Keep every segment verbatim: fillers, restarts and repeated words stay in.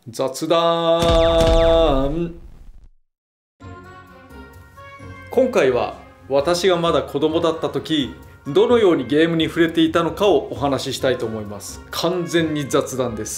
雑談。今回は私がまだ子供だった時どのようにゲームに触れていたのかをお話ししたいと思います。完全に雑談です。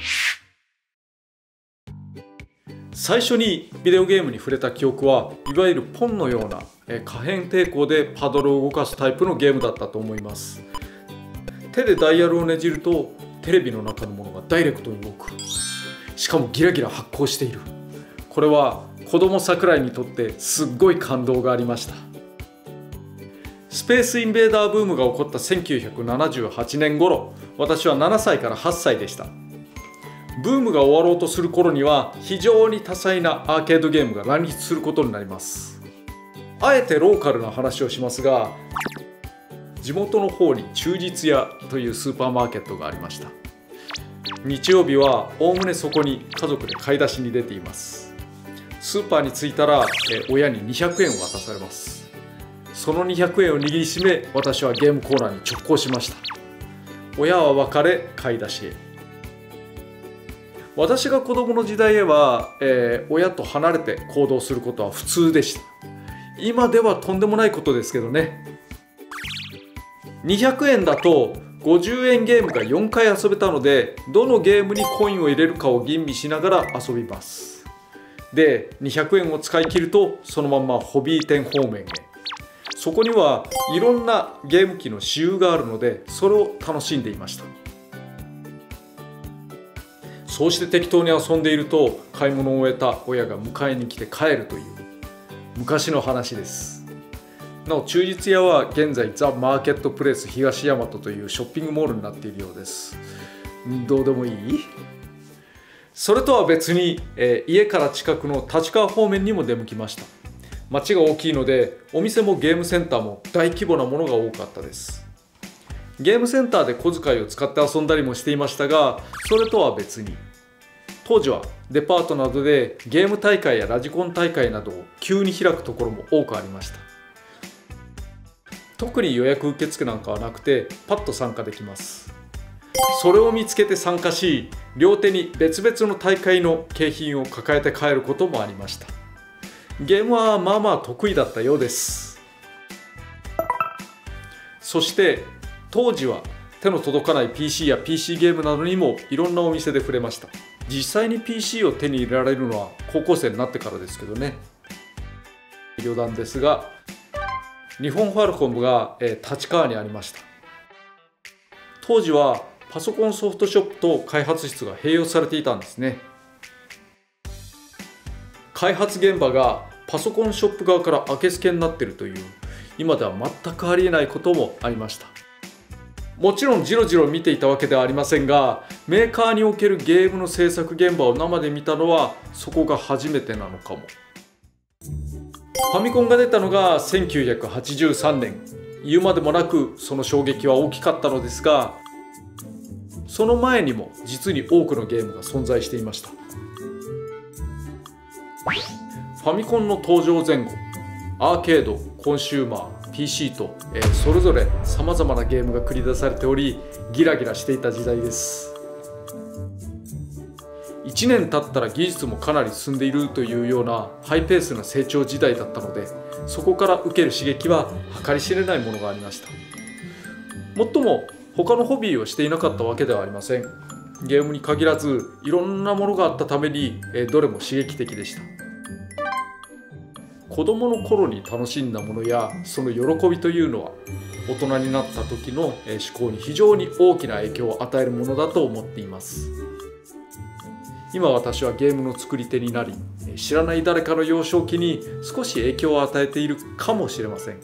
最初にビデオゲームに触れた記憶はいわゆるポンのような可変抵抗でパドルを動かすタイプのゲームだったと思います。手でダイヤルをねじるとテレビの中のものがダイレクトに動く。しかもギラギラ発光している。これは子供桜井にとってすっごい感動がありました。スペースインベーダーブームが起こったせんきゅうひゃくななじゅうはちねん頃、私はななさいからはっさいでした。ブームが終わろうとする頃には非常に多彩なアーケードゲームが乱立することになります。あえてローカルな話をしますが、地元の方に忠実屋というスーパーマーケットがありました。日曜日はおおむねそこに家族で買い出しに出ています。スーパーに着いたらえ親ににひゃくえんを渡されます。そのにひゃくえんを握りしめ、私はゲームコーナーに直行しました。親は別れ買い出しへ。私が子供の時代へは、えー、親と離れて行動することは普通でした。今ではとんでもないことですけどね。にひゃくえんだとごじゅうえんゲームがよんかい遊べたので、どのゲームにコインを入れるかを吟味しながら遊びます。で、にひゃくえんを使い切るとそのままホビー店方面へ。そこにはいろんなゲーム機の私有があるので、それを楽しんでいました。そうして適当に遊んでいると、買い物を終えた親が迎えに来て帰るという昔の話です。なお忠実屋は現在ザ・マーケットプレイス東大和というショッピングモールになっているようです。どうでもいい？それとは別に、えー、家から近くの立川方面にも出向きました。街が大きいのでお店もゲームセンターも大規模なものが多かったです。ゲームセンターで小遣いを使って遊んだりもしていましたが、それとは別に当時はデパートなどでゲーム大会やラジコン大会などを急に開くところも多くありました。特に予約受付なんかはなくてパッと参加できます。それを見つけて参加し、両手に別々の大会の景品を抱えて帰ることもありました。ゲームはまあまあ得意だったようです。そして当時は手の届かない ピーシー や ピーシー ゲームなどにもいろんなお店で触れました。実際に ピーシー を手に入れられるのは高校生になってからですけどね。余談ですが、日本ファルコムが、えー、立川にありました。当時はパソコンソフトショップと開発室が併用されていたんですね。開発現場がパソコンショップ側から明け付けになっているという、今では全くありえないこともありました。もちろんジロジロ見ていたわけではありませんが、メーカーにおけるゲームの制作現場を生で見たのはそこが初めてなのかも。ファミコンが出たのがせんきゅうひゃくはちじゅうさんねん。言うまでもなくその衝撃は大きかったのですが、その前にも実に多くのゲームが存在していました。ファミコンの登場前後、アーケード、コンシューマー、ピーシー と、えー、それぞれさまざまなゲームが繰り出されており、ギラギラしていた時代です。いちねん経ったら技術もかなり進んでいるというようなハイペースな成長時代だったので、そこから受ける刺激は計り知れないものがありました。もっとも他のホビーをしていなかったわけではありません。ゲームに限らずいろんなものがあったために、えー、どれも刺激的でした。子供の頃に楽しんだものやその喜びというのは大人になった時の思考に非常に大きな影響を与えるものだと思っています。今私はゲームの作り手になり、知らない誰かの幼少期に少し影響を与えているかもしれません。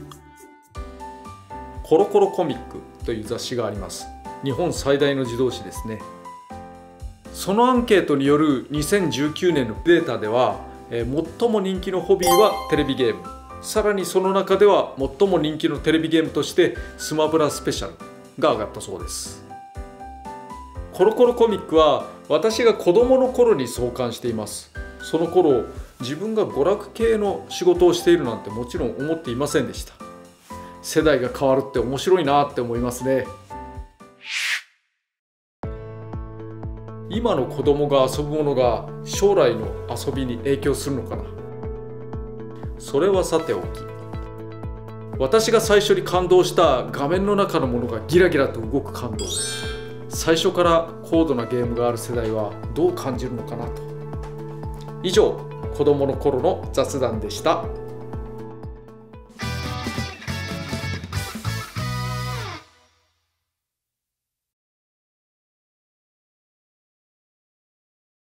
コロコロコミックという雑誌があります。日本最大の児童誌ですね。そのアンケートによるにせんじゅうきゅうねんのデータでは、最も人気のホビーはテレビゲーム、さらにその中では最も人気のテレビゲームとしてスマブラスペシャルが上がったそうです。コロコロコミックは私が子供の頃に創刊しています。その頃自分が娯楽系の仕事をしているなんてもちろん思っていませんでした。世代が変わるって面白いなって思いますね。 今の子供が遊ぶものが将来の遊びに影響するのかな。それはさておき、私が最初に感動した画面の中のものがギラギラと動く感動、最初から高度なゲームがある世代はどう感じるのかなと。以上、子供の頃の雑談でした。